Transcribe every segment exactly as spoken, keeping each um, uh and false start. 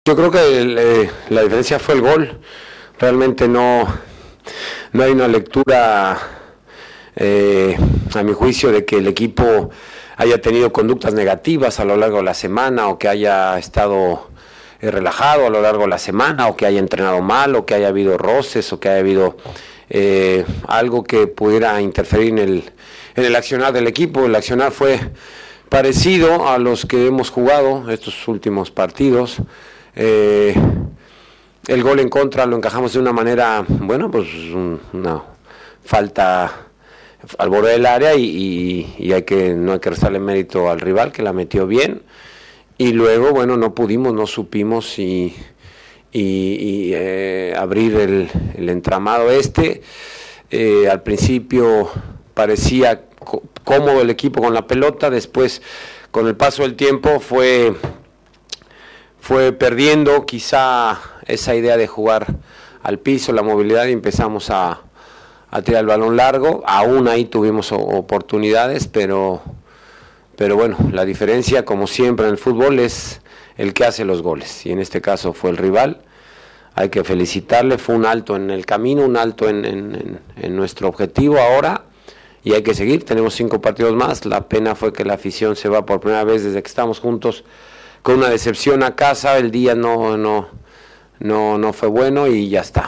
Yo creo que el, eh, la diferencia fue el gol. Realmente no, no hay una lectura, eh, a mi juicio, de que el equipo haya tenido conductas negativas a lo largo de la semana, o que haya estado eh, relajado a lo largo de la semana, o que haya entrenado mal, o que haya habido roces, o que haya habido eh, algo que pudiera interferir en el, en el accionar del equipo. El accionar fue parecido a los que hemos jugado estos últimos partidos. Eh, el gol en contra lo encajamos de una manera, bueno, pues un, una falta al borde del área y, y, y hay que no hay que restarle mérito al rival, que la metió bien, y luego, bueno, no pudimos, no supimos y, y, y eh, abrir el, el entramado este. Eh, al principio parecía cómodo el equipo con la pelota, después con el paso del tiempo fue fue perdiendo quizá esa idea de jugar al piso, la movilidad, y empezamos a, a tirar el balón largo. Aún ahí tuvimos oportunidades, pero, pero bueno, la diferencia, como siempre en el fútbol, es el que hace los goles, y en este caso fue el rival. Hay que felicitarle, fue un alto en el camino, un alto en, en, en, en nuestro objetivo ahora, y hay que seguir. Tenemos cinco partidos más. La pena fue que la afición se va por primera vez desde que estamos juntos con una decepción a casa. El día no, no, no, no fue bueno y ya está.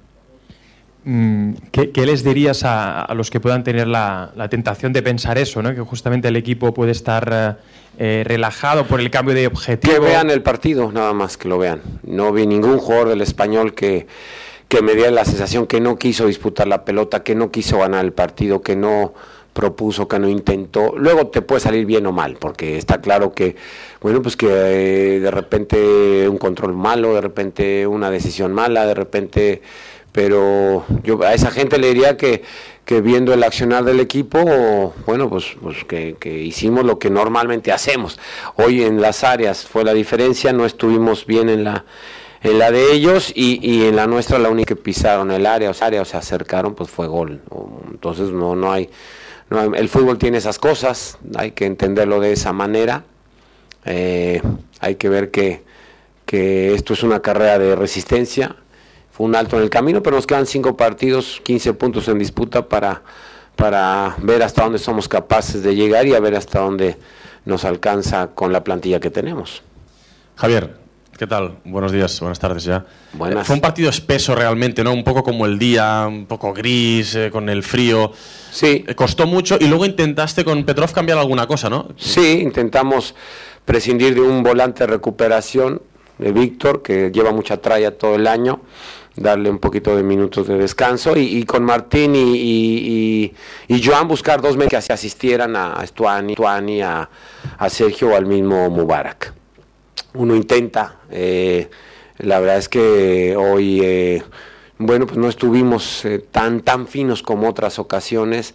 ¿Qué, qué les dirías a, a los que puedan tener la, la tentación de pensar eso, ¿no? Que justamente el equipo puede estar eh, relajado por el cambio de objetivo? Que vean el partido, nada más que lo vean. No vi ningún jugador del Español que, que me diera la sensación que no quiso disputar la pelota, que no quiso ganar el partido, que no propuso, que no intentó. Luego te puede salir bien o mal, porque está claro que, bueno, pues que eh, de repente un control malo, de repente una decisión mala, de repente, pero yo a esa gente le diría que, que viendo el accionar del equipo, bueno, pues, pues que, que hicimos lo que normalmente hacemos. Hoy en las áreas fue la diferencia, no estuvimos bien en la en la de ellos, y, y en la nuestra la única que pisaron el área, o sea, área, o se acercaron, pues fue gol. Entonces no, no hay No, el fútbol tiene esas cosas, hay que entenderlo de esa manera. Eh, hay que ver que, que esto es una carrera de resistencia. Fue un alto en el camino, pero nos quedan cinco partidos, quince puntos en disputa para, para ver hasta dónde somos capaces de llegar y a ver hasta dónde nos alcanza con la plantilla que tenemos. Javier, ¿qué tal? Buenos días, buenas tardes ya. Buenas. Eh, fue un partido espeso realmente, ¿no? Un poco como el día, un poco gris, eh, con el frío. Sí. Eh, costó mucho, y luego intentaste con Petrov cambiar alguna cosa, ¿no? Sí, intentamos prescindir de un volante de recuperación, de Víctor, que lleva mucha tralla todo el año, darle un poquito de minutos de descanso, y, y con Martín y, y, y, y Joan buscar dos medios que asistieran a Stuani, Stuani a, a Sergio o al mismo Mubarak. Uno intenta, eh, la verdad es que hoy, eh, bueno, pues no estuvimos eh, tan, tan finos como otras ocasiones,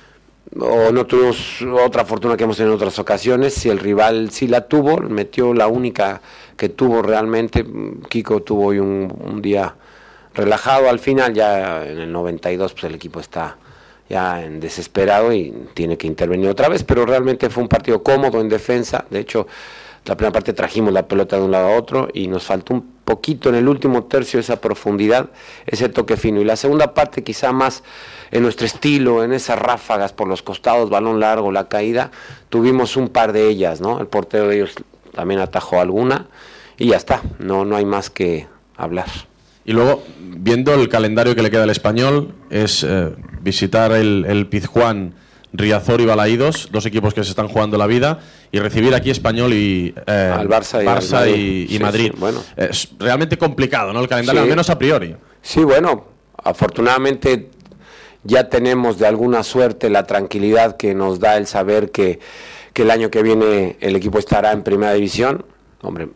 o no tuvimos otra fortuna que hemos tenido en otras ocasiones. Si el rival sí la tuvo, metió la única que tuvo realmente. Kiko tuvo hoy un, un día relajado. Al final, ya en el noventa y dos, pues el equipo está ya en desesperado y tiene que intervenir otra vez, pero realmente fue un partido cómodo en defensa. De hecho, la primera parte trajimos la pelota de un lado a otro y nos faltó un poquito en el último tercio esa profundidad, ese toque fino. Y la segunda parte quizá más en nuestro estilo, en esas ráfagas por los costados, balón largo, la caída. Tuvimos un par de ellas, ¿no? El portero de ellos también atajó alguna y ya está, no, no hay más que hablar. Y luego, viendo el calendario que le queda al Español, es eh, visitar el, el Pizjuán, Riazor y Balaídos, dos equipos que se están jugando la vida, y recibir aquí Español y eh, al Barça y, Barça Madrid. y, y Sí, Madrid. Sí, bueno. Es realmente complicado, ¿no? El calendario, Sí. al menos a priori. Sí, bueno, afortunadamente ya tenemos de alguna suerte la tranquilidad que nos da el saber que, que el año que viene el equipo estará en primera división. Hombre,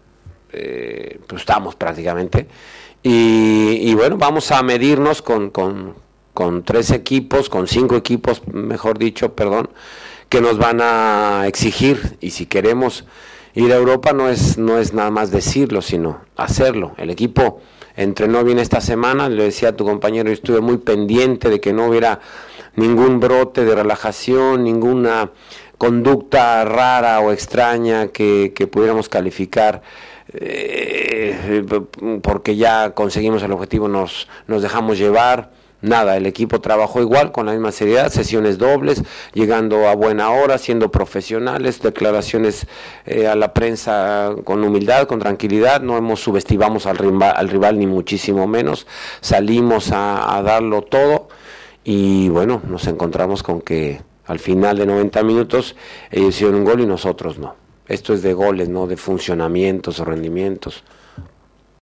eh, pues estamos prácticamente. Y, y bueno, vamos a medirnos con, con, con tres equipos, con cinco equipos, mejor dicho, perdón, que nos van a exigir. Y si queremos ir a Europa no es, no es nada más decirlo, sino hacerlo. El equipo entrenó bien esta semana, le decía a tu compañero, yo estuve muy pendiente de que no hubiera ningún brote de relajación, ninguna conducta rara o extraña que, que pudiéramos calificar eh, porque ya conseguimos el objetivo nos, nos dejamos llevar. Nada, el equipo trabajó igual, con la misma seriedad, sesiones dobles, llegando a buena hora, siendo profesionales, declaraciones eh, a la prensa con humildad, con tranquilidad, no hemos subestimamos al rival, al rival ni muchísimo menos, salimos a, a darlo todo y bueno, nos encontramos con que al final de noventa minutos ellos hicieron un gol y nosotros no. Esto es de goles, no de funcionamientos o rendimientos.